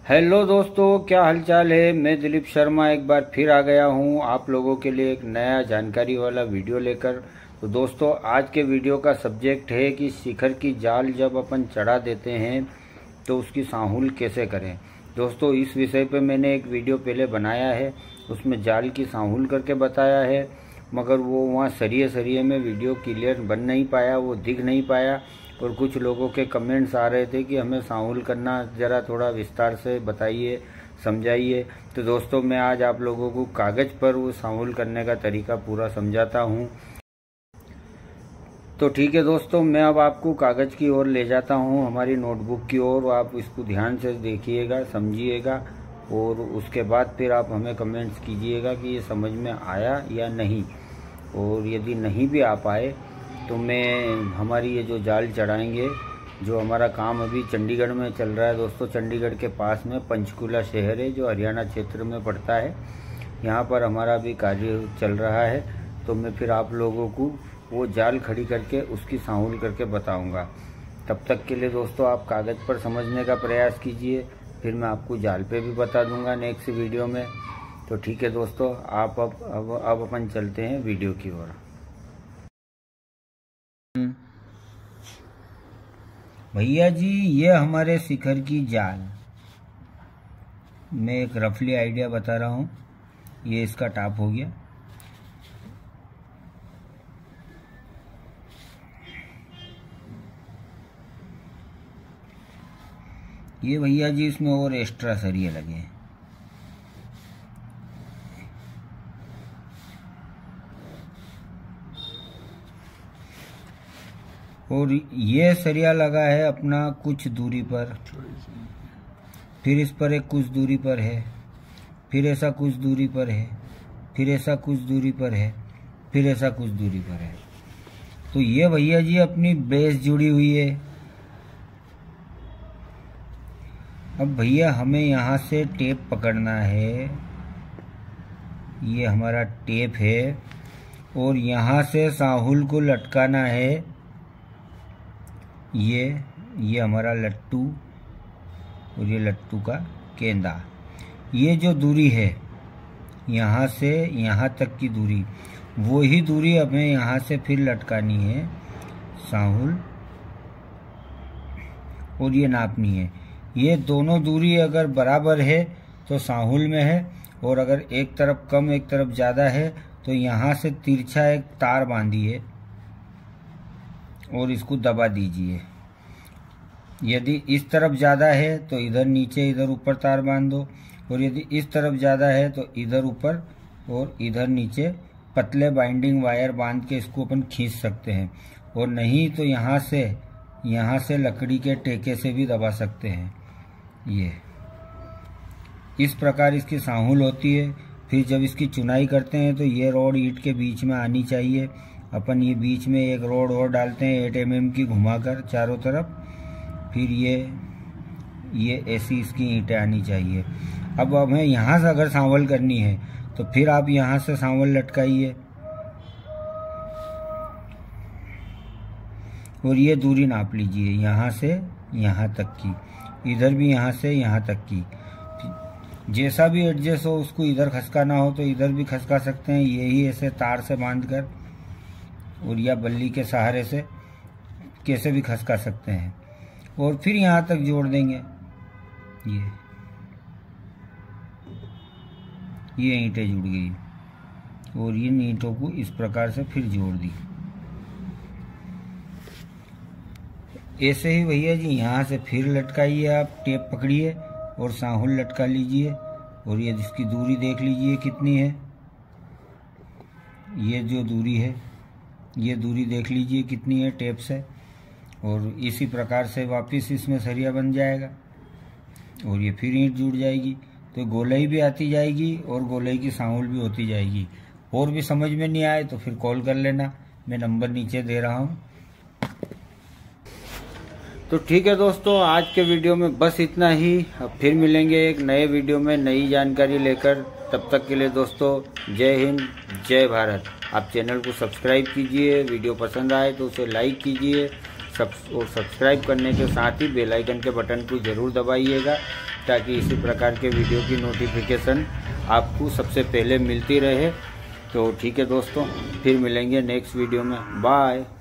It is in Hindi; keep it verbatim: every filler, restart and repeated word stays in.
हेलो दोस्तों, क्या हालचाल है। मैं दिलीप शर्मा एक बार फिर आ गया हूं आप लोगों के लिए एक नया जानकारी वाला वीडियो लेकर। तो दोस्तों, आज के वीडियो का सब्जेक्ट है कि शिखर की जाल जब अपन चढ़ा देते हैं तो उसकी साहुल कैसे करें। दोस्तों, इस विषय पे मैंने एक वीडियो पहले बनाया है, उसमें जाल की साहुल करके बताया है, मगर वो वहाँ सरिये सरिये में वीडियो क्लियर बन नहीं पाया, वो दिख नहीं पाया। और कुछ लोगों के कमेंट्स आ रहे थे कि हमें साहुल करना ज़रा थोड़ा विस्तार से बताइए, समझाइए। तो दोस्तों, मैं आज आप लोगों को कागज़ पर वो साहुल करने का तरीका पूरा समझाता हूँ। तो ठीक है दोस्तों, मैं अब आपको कागज़ की ओर ले जाता हूँ, हमारी नोटबुक की ओर। आप इसको ध्यान से देखिएगा, समझिएगा, और उसके बाद फिर आप हमें कमेंट्स कीजिएगा कि ये समझ में आया या नहीं। और यदि नहीं भी आ पाए तो मैं हमारी ये जो जाल चढ़ाएंगे, जो हमारा काम अभी चंडीगढ़ में चल रहा है दोस्तों। चंडीगढ़ के पास में पंचकूला शहर है जो हरियाणा क्षेत्र में पड़ता है, यहाँ पर हमारा भी कार्य चल रहा है। तो मैं फिर आप लोगों को वो जाल खड़ी करके उसकी साहुल करके बताऊंगा। तब तक के लिए दोस्तों आप कागज़ पर समझने का प्रयास कीजिए, फिर मैं आपको जाल पे भी बता दूंगा नेक्स्ट वीडियो में। तो ठीक है दोस्तों, आप अब अब अब अपन चलते हैं वीडियो की ओर। भैया जी, ये हमारे शिखर की जाल, मैं एक रफली आइडिया बता रहा हूँ। ये इसका टॉप हो गया। ये भैया जी इसमें और एक्स्ट्रा सरिये लगे हैं। और ये सरिया लगा है अपना कुछ दूरी पर, फिर इस पर एक कुछ दूरी पर है, फिर ऐसा कुछ दूरी पर है, फिर ऐसा कुछ दूरी पर है, फिर ऐसा कुछ दूरी पर है। तो ये भैया जी अपनी बेस जुड़ी हुई है। अब भैया हमें यहाँ से टेप पकड़ना है, ये हमारा टेप है, और यहाँ से साहुल को लटकाना है। ये ये हमारा लट्टू और ये लट्टू का केंदा। ये जो दूरी है यहाँ से यहाँ तक की दूरी, वो ही दूरी हमें यहाँ से फिर लटकानी है साहुल, और ये नापनी है। ये दोनों दूरी अगर बराबर है तो साहुल में है, और अगर एक तरफ कम एक तरफ ज़्यादा है तो यहाँ से तिरछा एक तार बांधिए और इसको दबा दीजिए। यदि इस तरफ ज़्यादा है तो इधर नीचे इधर ऊपर तार बांध दो, और यदि इस तरफ ज़्यादा है तो इधर ऊपर और इधर नीचे पतले बाइंडिंग वायर बांध के इसको अपन खींच सकते हैं। और नहीं तो यहाँ से यहाँ से लकड़ी के टेके से भी दबा सकते हैं। ये इस प्रकार इसकी साहुल होती है। फिर जब इसकी चुनाई करते हैं तो ये रॉड ईंट के बीच में आनी चाहिए। अपन ये बीच में एक रोड और डालते हैं एट एम एम की घुमाकर चारों तरफ। फिर ये ये ऐसी इसकी ईंटें आनी चाहिए। अब हमें यहाँ से अगर सांवल करनी है तो फिर आप यहाँ से सांवल लटकाइए, और ये दूरी नाप लीजिए यहाँ से यहाँ तक की, इधर भी यहाँ से यहाँ तक की। जैसा भी एडजस्ट हो, उसको इधर खसकाना हो तो इधर भी खसका सकते हैं, यही ऐसे तार से बांधकर, और या बल्ली के सहारे से कैसे भी खसका सकते हैं। और फिर यहाँ तक जोड़ देंगे। ये ये ईंटें जुड़ गई, और इन ईंटों को इस प्रकार से फिर जोड़ दी। ऐसे ही भैया जी यहाँ से फिर लटकाइए, आप टेप पकड़िए और साहुल लटका लीजिए। और ये इसकी दूरी देख लीजिए कितनी है। ये जो दूरी है, ये दूरी देख लीजिए कितनी है टेप से। और इसी प्रकार से वापस इसमें सरिया बन जाएगा, और ये फिर ईंट जुड़ जाएगी। तो गोलाई भी आती जाएगी और गोलाई की साहुल भी होती जाएगी। और भी समझ में नहीं आए तो फिर कॉल कर लेना, मैं नंबर नीचे दे रहा हूँ। तो ठीक है दोस्तों, आज के वीडियो में बस इतना ही। अब फिर मिलेंगे एक नए वीडियो में नई जानकारी लेकर। तब तक के लिए दोस्तों, जय हिंद, जय भारत। आप चैनल को सब्सक्राइब कीजिए, वीडियो पसंद आए तो उसे लाइक कीजिए, सब और सब्सक्राइब करने के साथ ही बेल आइकन के बटन को ज़रूर दबाइएगा ताकि इसी प्रकार के वीडियो की नोटिफिकेशन आपको सबसे पहले मिलती रहे। तो ठीक है दोस्तों, फिर मिलेंगे नेक्स्ट वीडियो में। बाय।